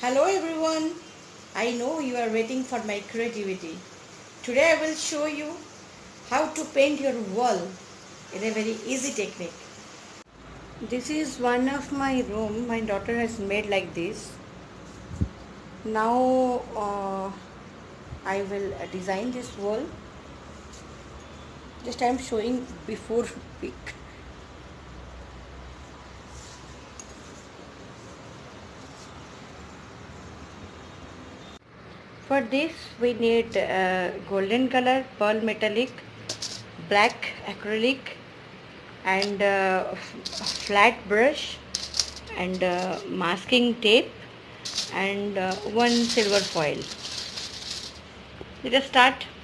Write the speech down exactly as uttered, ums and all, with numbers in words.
Hello everyone. I know you are waiting for my creativity. Today I will show you how to paint your wall in a very easy technique. This is one of my room. My daughter has made like this. Now uh, I will design this wall. Just I am showing before pic. For this we need uh, golden color, pearl metallic, black acrylic and uh, flat brush and uh, masking tape and uh, one silver foil. Let us start.